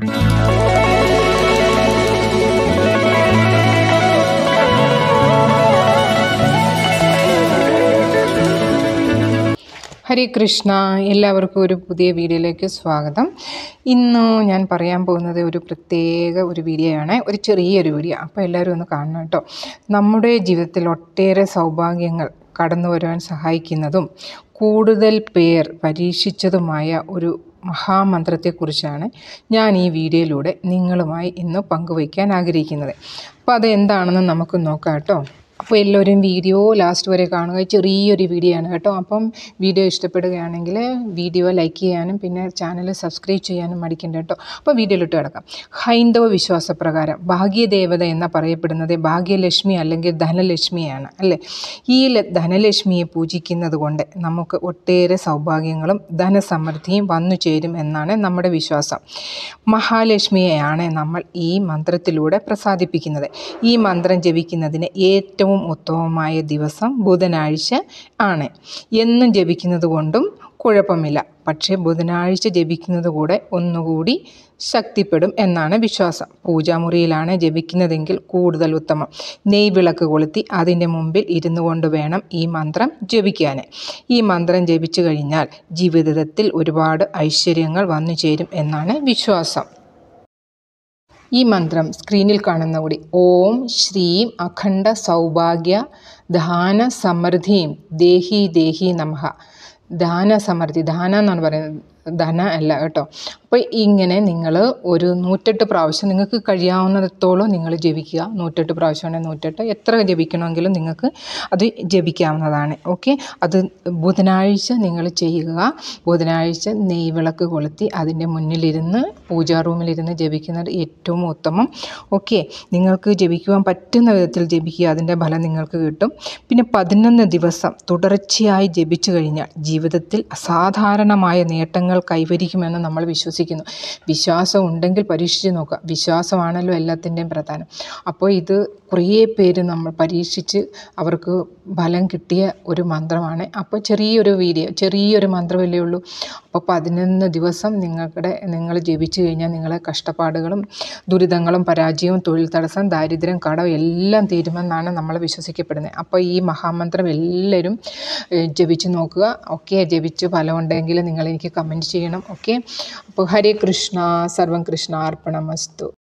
ഹരേ കൃഷ്ണ, എല്ലാവർക്കും ഒരു പുതിയ വീഡിയോയിലേക്ക് സ്വാഗതം. ഇന്ന് ഞാൻ പറയാൻ പോകുന്നത് ഒരു പ്രത്യേക ഒരു വീഡിയോ ആണ്, ഒരു ചെറിയൊരു വീഡിയോ. അപ്പോൾ എല്ലാവരും ഒന്ന് കാണണം കേട്ടോ. നമ്മുടെ ജീവിതത്തിൽ ഒട്ടേറെ സൗഭാഗ്യങ്ങൾ കടന്നു വരുവാൻ സഹായിക്കുന്നതും കൂടുതൽ പേർ പരീക്ഷിച്ചതുമായ ഒരു മഹാമന്ത്രത്തെക്കുറിച്ചാണ് ഞാൻ ഈ വീഡിയോയിലൂടെ നിങ്ങളുമായി ഇന്ന് പങ്കുവയ്ക്കാൻ ആഗ്രഹിക്കുന്നത്. അപ്പോൾ അതെന്താണെന്ന് നമുക്ക് നോക്കാം കേട്ടോ. അപ്പോൾ എല്ലാവരും വീഡിയോ ലാസ്റ്റ് വരെ കാണുക. ചെറിയൊരു വീഡിയോ ആണ് കേട്ടോ. അപ്പം വീഡിയോ ഇഷ്ടപ്പെടുകയാണെങ്കിൽ വീഡിയോ ലൈക്ക് ചെയ്യാനും പിന്നെ ചാനൽ സബ്സ്ക്രൈബ് ചെയ്യാനും മടിക്കണ്ട കേട്ടോ. അപ്പോൾ വീഡിയോയിലിട്ട് കിടക്കാം. ഹൈന്ദവ വിശ്വാസപ്രകാരം ഭാഗ്യദേവത എന്ന പറയപ്പെടുന്നത് ഭാഗ്യലക്ഷ്മി അല്ലെങ്കിൽ ധനലക്ഷ്മിയാണ് അല്ലേ. ഈ ധനലക്ഷ്മിയെ പൂജിക്കുന്നത് കൊണ്ട് നമുക്ക് ഒട്ടേറെ സൗഭാഗ്യങ്ങളും ധനസമൃദ്ധിയും വന്നു ചേരും എന്നാണ് നമ്മുടെ വിശ്വാസം. മഹാലക്ഷ്മിയെയാണ് നമ്മൾ ഈ മന്ത്രത്തിലൂടെ പ്രസാദിപ്പിക്കുന്നത്. ഈ മന്ത്രം ജപിക്കുന്നതിന് ഏറ്റവും ഉത്തമമായ ദിവസം ബുധനാഴ്ച ആണ്. എന്നും ജപിക്കുന്നത് കൊണ്ടും കുഴപ്പമില്ല, പക്ഷേ ബുധനാഴ്ച ജപിക്കുന്നത് കൂടെ ഒന്നുകൂടി ശക്തിപ്പെടും എന്നാണ് വിശ്വാസം. പൂജാമുറിയിലാണ് ജപിക്കുന്നതെങ്കിൽ കൂടുതൽ ഉത്തമം. നെയ്വിളക്ക് കൊളുത്തി അതിൻ്റെ മുമ്പിൽ ഇരുന്നു കൊണ്ട് വേണം ഈ മന്ത്രം ജപിക്കാൻ. ഈ മന്ത്രം ജപിച്ചു കഴിഞ്ഞാൽ ജീവിതത്തിൽ ഒരുപാട് ഐശ്വര്യങ്ങൾ വന്നു ചേരും എന്നാണ് വിശ്വാസം. ഈ മന്ത്രം സ്ക്രീനിൽ കാണുന്ന കൂടി ഓം ശ്രീം അഖണ്ഡ സൗഭാഗ്യ ധാന സമൃദ്ധിയും ദേഹി ദേഹി നമഃ. ധാന സമൃദ്ധി, ധാന എന്നാണ് പറയുന്നത്, ധന അല്ല കേട്ടോ. അപ്പോൾ ഇങ്ങനെ നിങ്ങൾ ഒരു 108 പ്രാവശ്യം നിങ്ങൾക്ക് കഴിയാവുന്നിടത്തോളം നിങ്ങൾ ജപിക്കുക. 108 പ്രാവശ്യമാണെങ്കിൽ 108, എത്ര ജപിക്കണമെങ്കിലും നിങ്ങൾക്ക് അത് ജപിക്കാവുന്നതാണ്. ഓക്കെ, അത് ബുധനാഴ്ച നിങ്ങൾ ചെയ്യുക. ബുധനാഴ്ച നെയ്വിളക്ക് കൊളുത്തി അതിൻ്റെ മുന്നിലിരുന്ന് പൂജാ റൂമിലിരുന്ന് ജപിക്കുന്നത് ഏറ്റവും ഉത്തമം. ഓക്കെ, നിങ്ങൾക്ക് ജപിക്കുവാൻ പറ്റുന്ന വിധത്തിൽ ജപിക്കുക, അതിൻ്റെ ഫലം നിങ്ങൾക്ക് കിട്ടും. പിന്നെ 11 ദിവസം തുടർച്ചയായി ജപിച്ചു കഴിഞ്ഞാൽ ജീവിതത്തിൽ അസാധാരണമായ നേട്ടങ്ങൾ കൈവരിക്കുമെന്ന് നമ്മൾ വിശ്വസിക്കുന്നു. വിശ്വാസം ഉണ്ടെങ്കിൽ പരീക്ഷിച്ച് നോക്കുക. വിശ്വാസമാണല്ലോ എല്ലാത്തിൻ്റെയും പ്രധാനം. അപ്പോൾ ഇത് കുറേ പേര് നമ്മൾ പരീക്ഷിച്ച് അവർക്ക് ഫലം കിട്ടിയ ഒരു മന്ത്രമാണ്. അപ്പോൾ ചെറിയൊരു മന്ത്രമല്ലേ ഉള്ളൂ. അപ്പോൾ 11 ദിവസം നിങ്ങൾ ജപിച്ചു കഴിഞ്ഞാൽ നിങ്ങളെ കഷ്ടപ്പാടുകളും ദുരിതങ്ങളും പരാജയവും തൊഴിൽ തടസ്സം ദാരിദ്ര്യം കടം എല്ലാം തീരുമെന്നാണ് നമ്മൾ വിശ്വസിക്കപ്പെടുന്നത്. അപ്പോൾ ഈ മഹാമന്ത്രം എല്ലാവരും ജപിച്ച് നോക്കുക. ഓക്കെ, ജപിച്ച് ഫലമുണ്ടെങ്കിൽ നിങ്ങൾ എനിക്ക് കമൻറ്റ് ചെയ്യണം. ഓക്കെ, അപ്പോൾ ഹരേ കൃഷ്ണ, സർവം കൃഷ്ണ അർപ്പണമസ്തു.